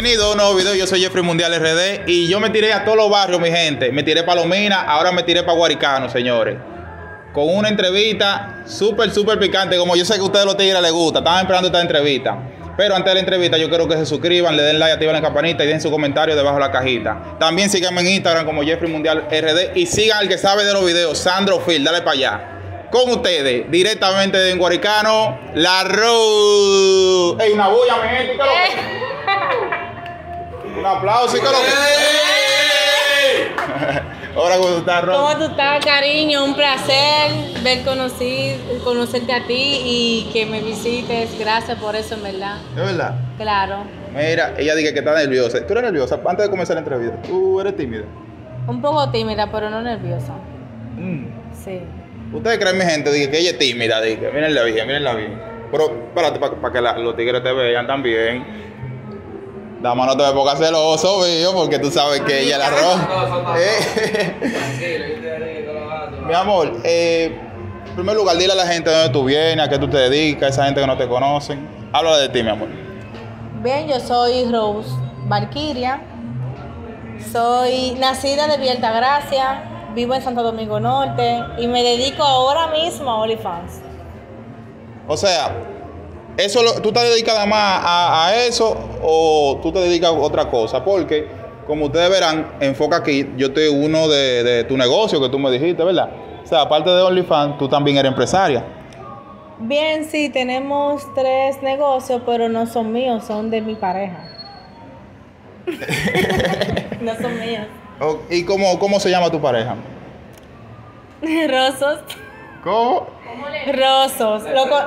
Bienvenido a un nuevo video. Yo soy Jeffrey Mundial RD y yo me tiré a todos los barrios, mi gente. Me tiré para Lomina, ahora me tiré para Guaricano, señores. Con una entrevista súper picante, como yo sé que a ustedes los tigres les gusta. Estaban esperando esta entrevista. Pero antes de la entrevista yo quiero que se suscriban, le den like, activen la campanita y den su comentario debajo de la cajita. También síganme en Instagram como Jeffrey Mundial RD y sigan al que sabe de los videos, Sandro Phil, dale para allá. Con ustedes, directamente de Guaricano, La Rose. ¡Ey, una bulla, mi gente! ¿Qué lo que? Un aplauso, ¿qué lo que? Hola, ¿cómo tú estás, Rose? ¿Cómo tú estás, cariño? Un placer conocerte a ti y que me visites. Gracias por eso, en verdad. ¿De verdad? Claro. Mira, ella dice que está nerviosa. ¿Tú eres nerviosa? Antes de comenzar la entrevista, ¿tú eres tímida? Un poco tímida, pero no nerviosa. Sí. Ustedes creen, mi gente, dije que ella es tímida, dije, mírenla bien. Pero espérate, para que los tigres te vean también. Dama, no te me pongas celoso, mío, porque tú sabes que ella es la Rosa. Mi amor, en primer lugar, dile a la gente de dónde tú vienes, a qué tú te dedicas, a esa gente que no te conocen. Habla de ti, mi amor. Bien, yo soy Rose Valquiria. Soy nacida de Villa Altagracia. Vivo en Santo Domingo Norte y me dedico ahora mismo a OnlyFans. O sea, ¿tú te dedicas nada más a eso o tú te dedicas a otra cosa? Porque, como ustedes verán, enfoca aquí, yo estoy uno de tu negocio que tú me dijiste, ¿verdad? O sea, aparte de OnlyFans, tú también eres empresaria. Bien, sí, tenemos 3 negocios, pero no son míos, son de mi pareja. No son míos. ¿Y cómo se llama tu pareja? Rosos. ¿Cómo? Rosos.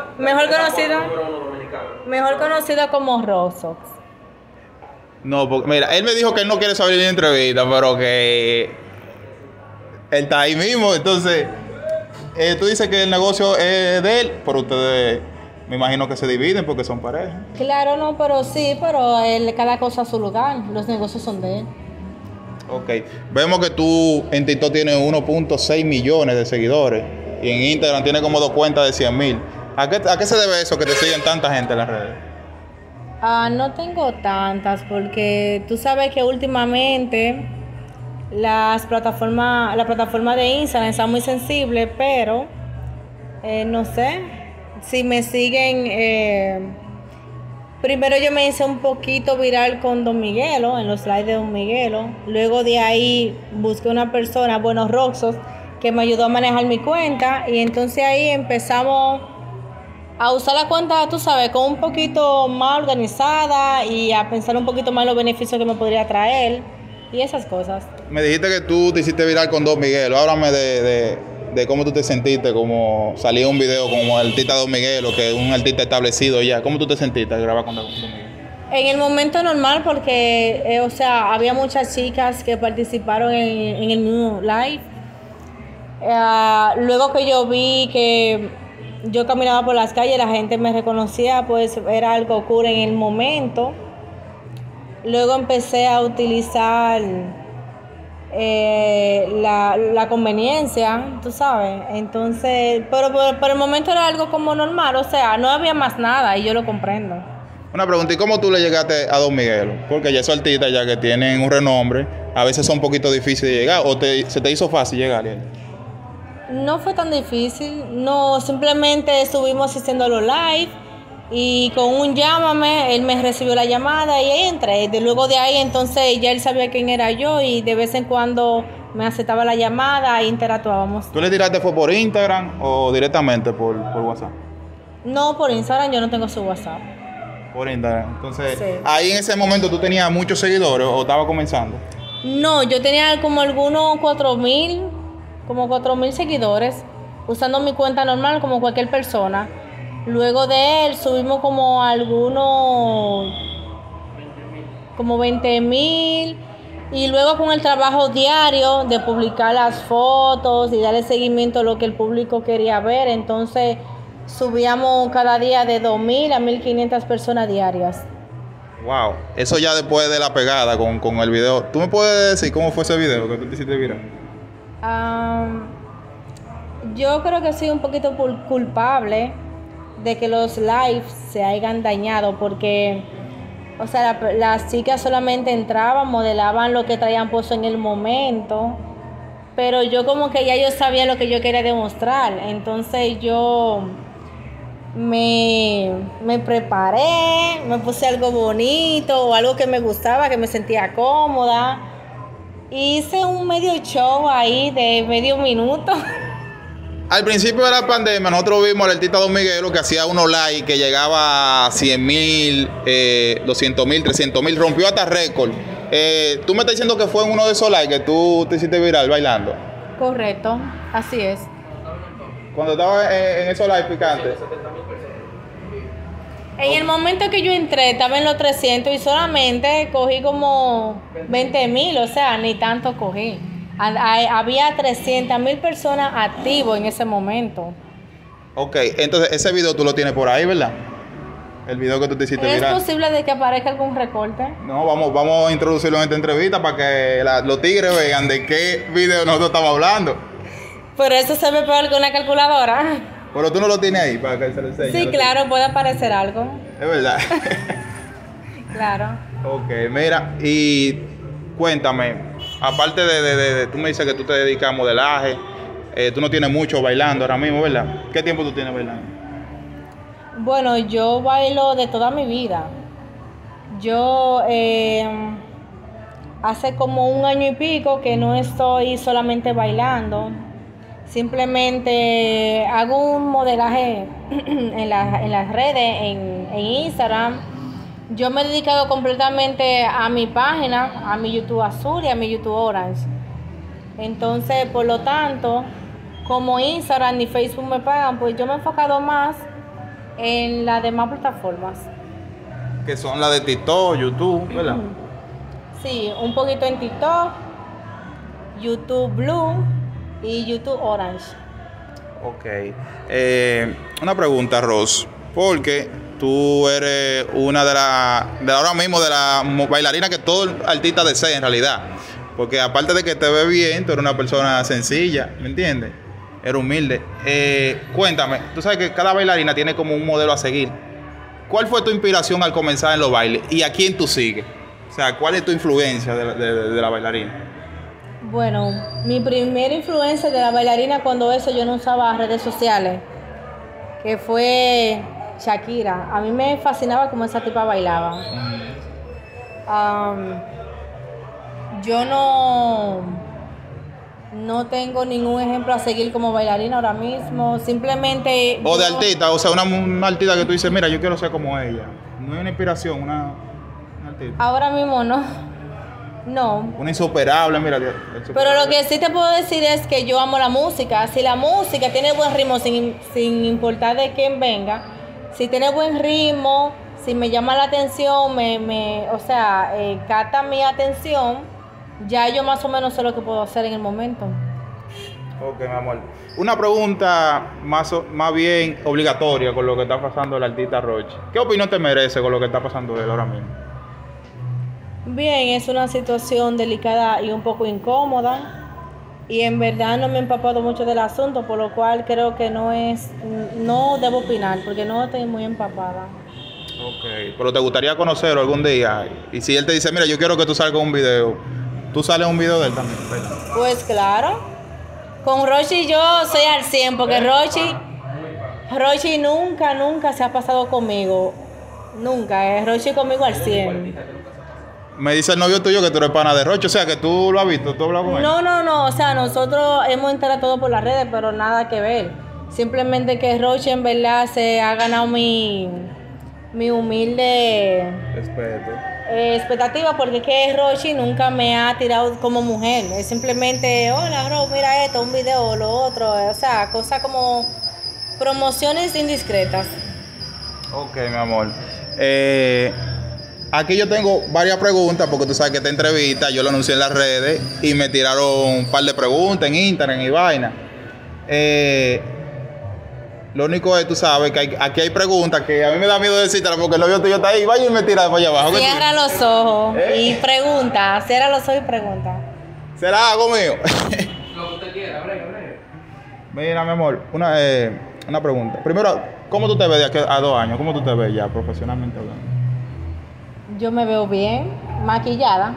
Mejor conocido como Rosos. No, porque, mira, él me dijo que él no quiere saber de la entrevista, pero que él está ahí mismo. Entonces, tú dices que el negocio es de él, pero ustedes me imagino que se dividen porque son pareja. Claro, no, pero sí, pero cada cosa a su lugar. Los negocios son de él. Ok, vemos que tú en TikTok tienes 1.6 millones de seguidores y en Instagram tienes como 2 cuentas de 100,000. ¿A qué se debe eso que te siguen tanta gente en las redes? No tengo tantas porque tú sabes que últimamente la plataforma de Instagram está muy sensible, pero no sé, si me siguen... Primero yo me hice un poquito viral con Don Miguelo, en los lives de Don Miguelo. Luego de ahí busqué una persona, Roxos, que me ayudó a manejar mi cuenta. Y entonces ahí empezamos a usar la cuenta, tú sabes, con un poquito más organizada y a pensar un poquito más en los beneficios que me podría traer y esas cosas. Me dijiste que tú te hiciste viral con Don Miguelo. Háblame de cómo tú te sentiste, como salió un video como el artista Don Miguelo, que es un artista establecido ya. ¿Cómo tú te sentiste al grabar con Don Miguelo? En el momento normal porque, había muchas chicas que participaron en el mismo live. Luego que yo vi que yo caminaba por las calles, la gente me reconocía, pues era algo cool en el momento. Luego empecé a utilizar la conveniencia, tú sabes. Entonces, pero por el momento era algo como normal, no había más nada y yo lo comprendo. Una pregunta, ¿y cómo tú le llegaste a Don Miguelo? Porque ya esos artistas ya que tienen un renombre, a veces son un poquito difíciles de llegar, o se te hizo fácil llegar. No fue tan difícil, no, simplemente estuvimos haciendo los live y con un llámame, él me recibió la llamada y ahí entré. Luego de ahí entonces ya él sabía quién era yo y de vez en cuando me aceptaba la llamada e interactuábamos. ¿Tú le tiraste fue por Instagram o directamente por WhatsApp? No, por Instagram, yo no tengo su WhatsApp. Por Instagram, entonces sí. Ahí en ese momento tú tenías muchos seguidores o estaba comenzando. No, yo tenía como algunos 4,000 seguidores usando mi cuenta normal como cualquier persona. Luego de él subimos como algunos 20,000 y luego con el trabajo diario de publicar las fotos y darle seguimiento a lo que el público quería ver, entonces subíamos cada día de 2,000 a 1,500 personas diarias. Wow, eso ya después de la pegada con el video. ¿Tú me puedes decir cómo fue ese video que tú te hiciste viral? Yo creo que soy un poquito culpable de que los lives se hayan dañado porque O sea, las chicas solamente entraban, modelaban lo que traían puesto en el momento, pero yo como que ya yo sabía lo que yo quería demostrar, entonces yo me preparé, me puse algo bonito o algo que me gustaba, que me sentía cómoda. Hice un medio show ahí de medio minuto. Al principio de la pandemia, nosotros vimos al artista Don Miguelo que hacía unos live que llegaba a 100,000, 200,000, 300,000, rompió hasta récord. Tú me estás diciendo que fue en uno de esos live que tú te hiciste viral bailando. Correcto, así es. Cuando estaba en esos live picantes. En el momento que yo entré, estaba en los 300 y solamente cogí como 20,000, o sea, ni tanto cogí. Había 300,000 personas activos en ese momento. Ok, entonces ese video tú lo tienes por ahí, ¿verdad? El video que tú te hiciste viral. ¿Es posible de que aparezca algún recorte? No, vamos a introducirlo en esta entrevista para que los tigres vean de qué video nosotros estamos hablando. Pero eso se ve peor que una calculadora. Pero tú no lo tienes ahí para que se lo enseñe. Sí, claro, puede aparecer algo. Es verdad. Claro. Ok, mira, y cuéntame, aparte de tú me dices que tú te dedicas a modelaje, tú no tienes mucho bailando ahora mismo, ¿verdad? ¿Qué tiempo tú tienes bailando? Bueno, yo bailo de toda mi vida. Yo hace como 1 año y pico que no estoy solamente bailando. Simplemente hago un modelaje en las redes, en Instagram. Yo me he dedicado completamente a mi página, a mi YouTube Azul y a mi YouTube Orange. Entonces, por lo tanto, como Instagram ni Facebook me pagan, pues yo me he enfocado más en las demás plataformas. Que son las de TikTok, YouTube, ¿verdad? Sí, un poquito en TikTok, YouTube Blue y YouTube Orange. Ok. Una pregunta, Ros, porque tú eres una de ahora mismo de las bailarinas que todo artista desea en realidad. Porque aparte de que te ves bien, tú eres una persona sencilla, ¿me entiendes? Eres humilde. Cuéntame, tú sabes que cada bailarina tiene como un modelo a seguir. ¿Cuál fue tu inspiración al comenzar en los bailes? ¿Y a quién tú sigues? O sea, ¿cuál es tu influencia de la bailarina? Bueno, mi primera influencia de la bailarina cuando yo no usaba redes sociales, que fue Shakira. A mí me fascinaba cómo esa tipa bailaba. Yo no tengo ningún ejemplo a seguir como bailarina ahora mismo. Simplemente... O de artista, o sea, una artista que tú dices, mira, yo quiero ser como ella. No hay una inspiración, una artista. Ahora mismo no. No. Una insuperable, mira. Pero lo que sí te puedo decir es que yo amo la música. Si la música tiene buen ritmo, sin importar de quién venga, si tiene buen ritmo, si me llama la atención, capta mi atención, ya yo más o menos sé lo que puedo hacer en el momento. Ok, mi amor. Una pregunta más bien obligatoria con lo que está pasando el artista Roche. ¿Qué opinión te merece con lo que está pasando él ahora mismo? Bien, es una situación delicada y un poco incómoda. Y en verdad no me he empapado mucho del asunto, por lo cual creo que no debo opinar, porque no estoy muy empapada. Ok, pero te gustaría conocerlo algún día. Y si él te dice, mira, yo quiero que tú salgas en un video, ¿tú sales en un video de él también? ¿Verdad? Pues claro. Con Rochi yo soy al 100, porque Rochi nunca se ha pasado conmigo. Nunca, Rochi conmigo al 100. Me dice el novio tuyo que tú eres pana de Roche, o sea, que tú lo has visto, tú has hablado con él. No, o sea, nosotros hemos interactuado por las redes, pero nada que ver. Simplemente que Roche en verdad se ha ganado mi humilde expectativa, porque es que Roche nunca me ha tirado como mujer. Es simplemente, hola, Ro, mira esto, un video o lo otro. O sea, cosas como promociones indiscretas. Ok, mi amor. Aquí yo tengo varias preguntas, porque tú sabes que esta entrevista yo la anuncié en las redes y me tiraron un par de preguntas en Instagram y vaina. Lo único es, tú sabes, que aquí hay preguntas que a mí me da miedo decírtelas porque el novio tuyo está ahí, vaya y me tira para allá abajo. Cierra los ojos y pregunta, cierra los ojos y pregunta. ¿Será algo mío? Lo que usted quiera, breve. Mira, mi amor, una pregunta. Primero, ¿cómo tú te ves de aquí a 2 años? ¿Cómo tú te ves ya profesionalmente hablando? Yo me veo bien, maquillada.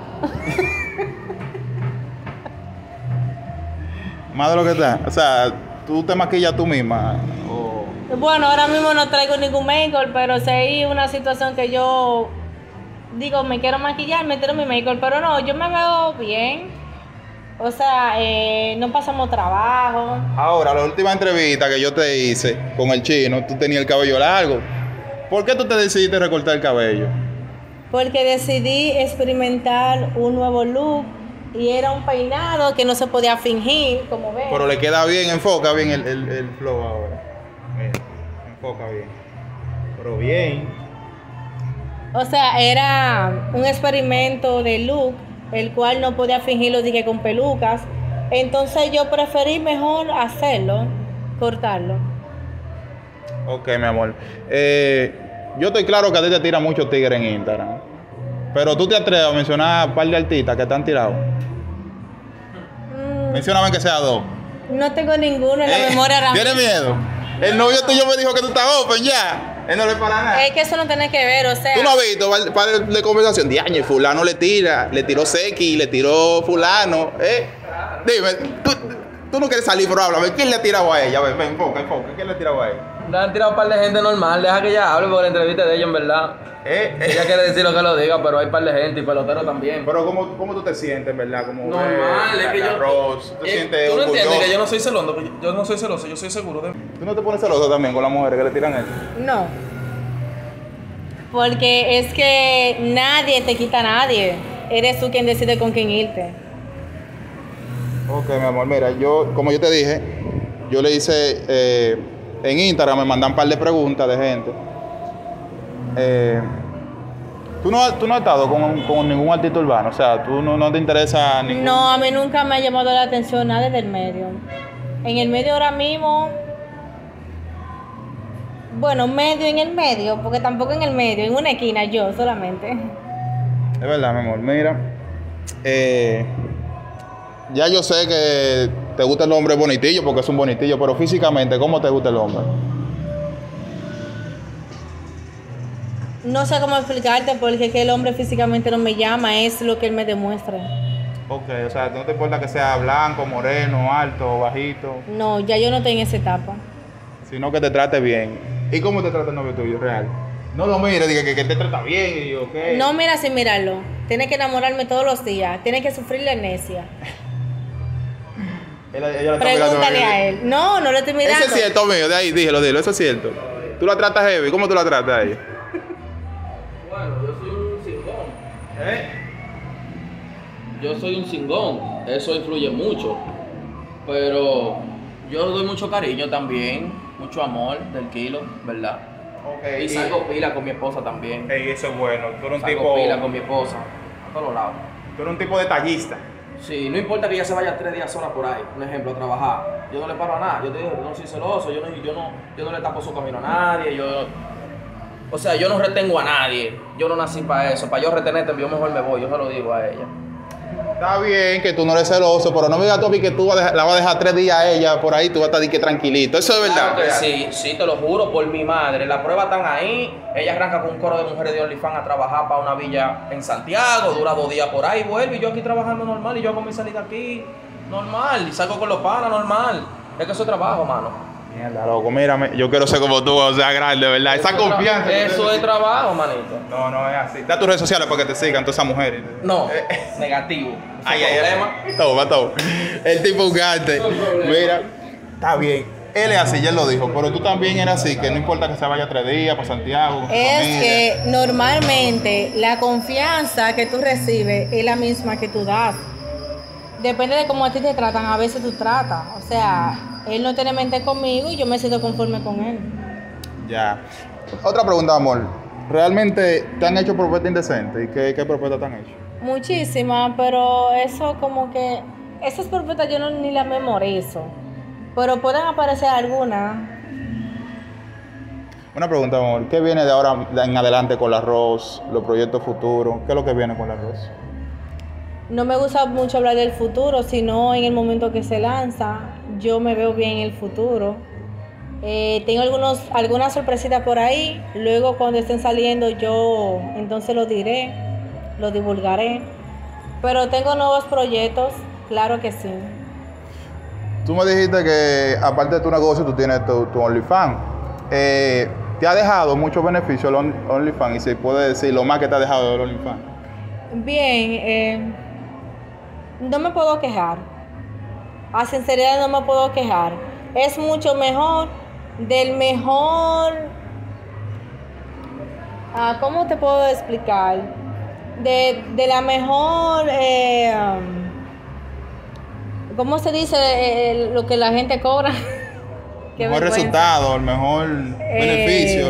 Más de lo que está. O sea, tú te maquillas tú misma. O... Bueno, ahora mismo no traigo ningún make-up, pero si hay una situación que yo digo, me quiero maquillar, me tiro mi make-up, pero no, yo me veo bien. O sea, no pasamos trabajo. Ahora, la última entrevista que yo te hice con el chino, tú tenías el cabello largo. ¿Por qué tú te decidiste recortar el cabello? Porque decidí experimentar un nuevo look y era un peinado que no se podía fingir, como ven. Pero le queda bien, enfoca bien el flow ahora. Mira, enfoca bien. Pero bien. O sea, era un experimento de look, el cual no podía fingirlo dije con pelucas. Entonces yo preferí mejor hacerlo, cortarlo. Ok, mi amor. Yo estoy claro que a ti te tira mucho tigre en Instagram. Pero tú te atreves a mencionar un par de artistas que te han tirado. Mencióname que sea dos. No tengo ninguno en la memoria ahora ¿Tienes mismo. miedo? El novio tuyo me dijo que tú estás open ya. Él no le para nada. Es que eso no tiene que ver, o sea. ¿Tú no has visto par de conversación? Diañe, fulano le tiró Seki, le tiró fulano. Dime, tú no quieres salir, pero háblame. ¿Quién le ha tirado a ella? Ven, enfoca. ¿Quién le ha tirado a ella? Le han tirado un par de gente normal, deja que ella hable por la entrevista de ella, en verdad. Ella quiere decir lo que lo diga, pero hay un par de gente y peloteros también. Pero ¿cómo tú te sientes, verdad? Como Normal, es que yo... arroz, ¿te sientes ¿Tú no entiendes orgulloso? que yo no soy celoso? Yo no soy celoso, yo soy seguro de... ¿Tú no te pones celoso también con las mujeres que le tiran eso? No. Porque es que nadie te quita a nadie. Eres tú quien decide con quién irte. Ok, mi amor, mira, como yo te dije, yo le hice en Instagram, me mandan un par de preguntas de gente. ¿Tú no has estado con ningún artista urbano? O sea, ¿tú no te interesa ningún...? No, a mí nunca me ha llamado la atención nada del medio. En el medio ahora mismo... Bueno, medio en el medio, porque tampoco en el medio, en una esquina yo solamente. Es verdad, mi amor, mira. Ya yo sé que te gusta el hombre bonitillo, porque es un bonitillo, pero físicamente, ¿cómo te gusta el hombre? No sé cómo explicarte porque es que el hombre físicamente no me llama, es lo que él me demuestra. Ok, o sea, no te importa que sea blanco, moreno, alto, bajito, No, ya yo no estoy en esa etapa. sino que te trate bien. ¿Y cómo te trata el novio tuyo, real? No lo mires, diga que te trata bien y ok. No mira sin mirarlo. Tienes que enamorarme todos los días. Tienes que sufrir la amnesia. Ella lo está Pregúntale mirando, a él. No, no lo estoy mirando. Eso es cierto, mío, de ahí, dilo, eso es cierto. ¿Tú la tratas heavy? ¿Cómo tú la tratas a ella? Bueno, yo soy un cingón. Yo soy un cingón. Eso influye mucho. Pero yo doy mucho cariño también. Mucho amor del kilo, ¿verdad? Okay, Y salgo pila con mi esposa también. Ey, eso es bueno. Tú eres un Salgo tipo... pila con mi esposa. A todos lados. Tú eres un tipo detallista. Sí, no importa que ella se vaya 3 días sola por ahí, un ejemplo, a trabajar. Yo no le paro a nada. Yo te digo, yo no soy celoso, yo no le tapo su camino a nadie. O sea, yo no retengo a nadie. Yo no nací para eso. Para yo retenerte, yo mejor me voy. Yo se lo digo a ella. Está bien que tú no eres celoso, pero no me digas tú a mí que tú la vas a dejar 3 días a ella por ahí, tú vas a estar de que tranquilito. Eso es verdad. Claro que sí, sí, te lo juro por mi madre. Las pruebas están ahí. Ella arranca con un coro de mujeres de OnlyFans a trabajar para una villa en Santiago. Dura 2 días por ahí, vuelve. Y yo aquí trabajando normal. Y yo hago mi salida aquí normal. Y salgo con los panas normal. Es que eso es trabajo, mano. Mierda, loco, mírame, yo quiero ser como tú, o sea, grande, ¿verdad? Esa confianza. Eso es trabajo, manito. No es así. Da tus redes sociales para que te sigan todas esas mujeres. No, negativo. Ay. Toma. El tipo gigante. Mira, está bien. Él es así, ya él lo dijo, pero tú también eres así, que no importa que se vaya 3 días para Santiago. Con tu Es familia. que normalmente la confianza que tú recibes es la misma que tú das. Depende de cómo a ti te tratan, a veces tú tratas. O sea, él no tiene mente conmigo y yo me siento conforme con él. Ya. Otra pregunta, amor. ¿Realmente te han hecho propuestas indecentes? ¿Y qué propuestas te han hecho? Muchísimas, pero eso como que... Esas propuestas yo ni las memorizo. Pero pueden aparecer algunas. Una pregunta, amor. ¿Qué viene de ahora en adelante con el arroz, los proyectos futuros? ¿Qué es lo que viene con el arroz? No me gusta mucho hablar del futuro, sino en el momento que se lanza. Yo me veo bien en el futuro. Tengo algunas sorpresitas por ahí. Luego cuando estén saliendo yo entonces lo diré, lo divulgaré. Pero tengo nuevos proyectos, claro que sí. Tú me dijiste que aparte de tu negocio tú tienes tu OnlyFans. ¿Te ha dejado muchos beneficios el OnlyFans? Y si puede decir lo más que te ha dejado el OnlyFans. Bien, no me puedo quejar. A sinceridad no me puedo quejar. Es mucho mejor, del mejor... ¿cómo te puedo explicar? De la mejor... ¿cómo se dice lo que la gente cobra? El mejor resultado, el mejor beneficio.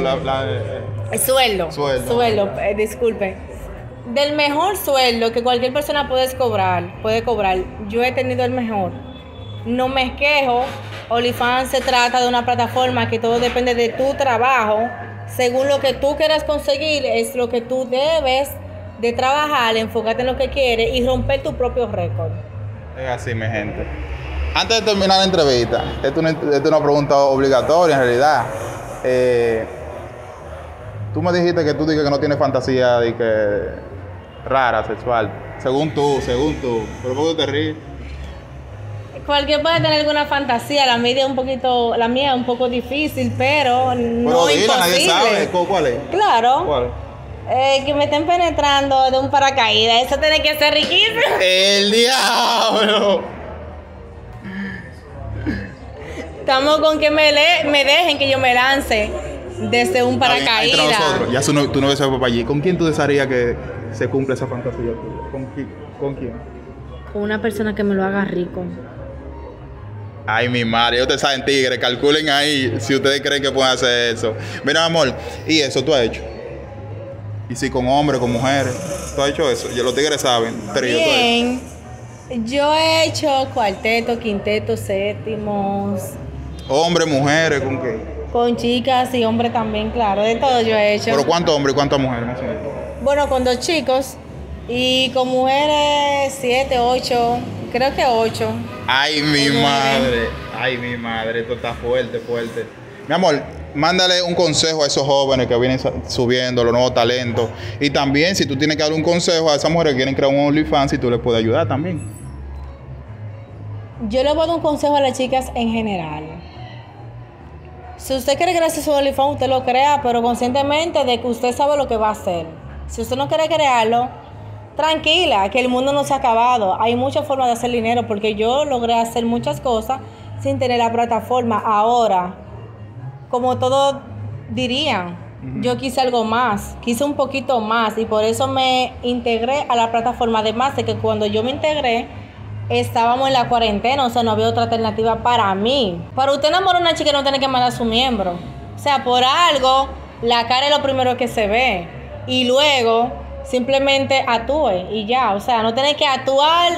Sueldo, disculpe. Del mejor sueldo que cualquier persona puede cobrar. Yo he tenido el mejor. No me quejo. OnlyFans se trata de una plataforma que todo depende de tu trabajo. Según lo que tú quieras conseguir, es lo que tú debes de trabajar, enfocarte en lo que quieres y romper tu propio récord. Es así, mi gente. Antes de terminar la entrevista, esta es una pregunta obligatoria en realidad. Tú me dijiste que tú dices que no tienes fantasía de que rara, sexual. Según tú. ¿Pero por qué te ríes? Cualquier puede tener alguna fantasía. La mía es un poco difícil, pero no dila, imposible. nadie sabe. ¿Cuál es? Claro. ¿Cuál? Que me estén penetrando de un paracaídas. Eso tiene que ser riquísimo. ¡El diablo! Estamos con que me dejen que yo me lance desde un paracaídas. Entre nosotros, ya tú no ves a papá allí. ¿Con quién tú desearías que se cumpla esa fantasía tuya? ¿Con quién? Con una persona que me lo haga rico. Ay, mi madre, ellos te saben tigres, calculen ahí si ustedes creen que pueden hacer eso. Mira, amor, ¿y eso tú has hecho? Y si con hombres, con mujeres, ¿tú has hecho eso? Los tigres saben. Bien, yo he hecho cuarteto, quinteto, séptimos. Hombres, mujeres, ¿con qué? Con chicas y hombres también, claro, de todo yo he hecho. ¿Pero cuántos hombres y cuántas mujeres más o menos? Bueno, con 2 chicos y con mujeres 7, 8, creo que 8. Ay, mi madre, esto está fuerte. Mi amor, mándale un consejo a esos jóvenes que vienen subiendo los nuevos talentos. Y también, si tú tienes que dar un consejo a esas mujeres que quieren crear un OnlyFans, si tú les puedes ayudar también. Yo le voy a dar un consejo a las chicas en general. Si usted quiere crear su OnlyFans, usted lo crea, pero conscientemente de que usted sabe lo que va a hacer. Si usted no quiere crearlo, tranquila, que el mundo no se ha acabado. Hay muchas formas de hacer dinero, porque yo logré hacer muchas cosas sin tener la plataforma. Ahora, como todos dirían, yo quise algo más, quise un poquito más, y por eso me integré a la plataforma. Además de que cuando yo me integré, estábamos en la cuarentena, o sea, no había otra alternativa para mí. Para usted enamorar a una chica no tiene que mandar a su miembro. O sea, por algo, la cara es lo primero que se ve. Y luego simplemente actúe y ya, o sea, no tiene que actuar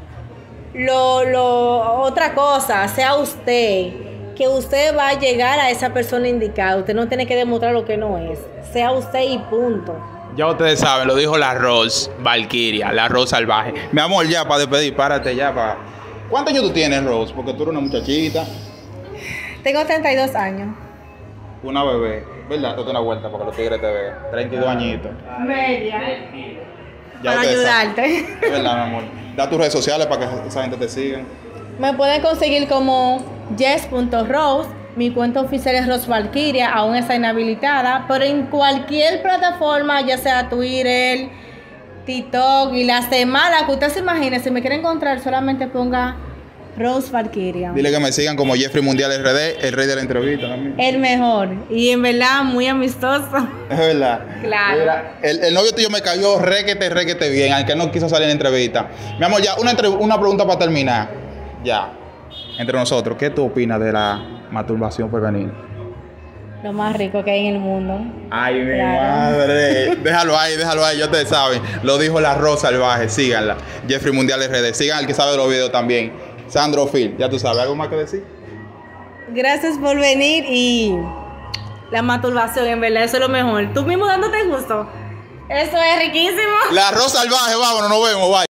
otra cosa, sea usted, que usted va a llegar a esa persona indicada, usted no tiene que demostrar lo que no es, sea usted y punto. Ya ustedes saben, lo dijo la Rose Valkyria, la Rose salvaje. Mi amor, ya para despedir, párate ya para... ¿Cuántos años tú tienes, Rose? Porque tú eres una muchachita. Tengo 32 años. Una bebé, ¿verdad? Date una vuelta para que los tigres te vean. 32 añitos. Media. Ya para ayudarte. Es verdad, mi amor. Da tus redes sociales para que esa gente te siga. Me pueden conseguir como yes.rose. Mi cuenta oficial es Rose Valkyria, aún está inhabilitada, pero en cualquier plataforma, ya sea Twitter, TikTok y las demás, la que usted se imagine, si me quiere encontrar, solamente ponga Rose Valkyria. Dile que me sigan como Jeffrey Mundial RD, el rey de la entrevista también. El mejor. Y en verdad, muy amistoso. Es verdad. Claro. Mira, el novio tuyo me cayó requete bien, al que no quiso salir en entrevista. Mi amor, ya, una pregunta para terminar. Ya. Entre nosotros, ¿qué tú opinas de la masturbación femenina? Lo más rico que hay en el mundo. Ay, mi Claro. madre. Déjalo ahí, ya ustedes saben. Lo dijo la Rosa Salvaje, síganla. Jeffrey Mundial RD, sigan al que sabe de los videos también. Sandro Phil, ya tú sabes, ¿algo más que decir? Gracias por venir y la masturbación, en verdad, eso es lo mejor. Tú mismo dándote gusto. Eso es riquísimo. La Rosa Salvaje, vámonos, nos vemos, bye.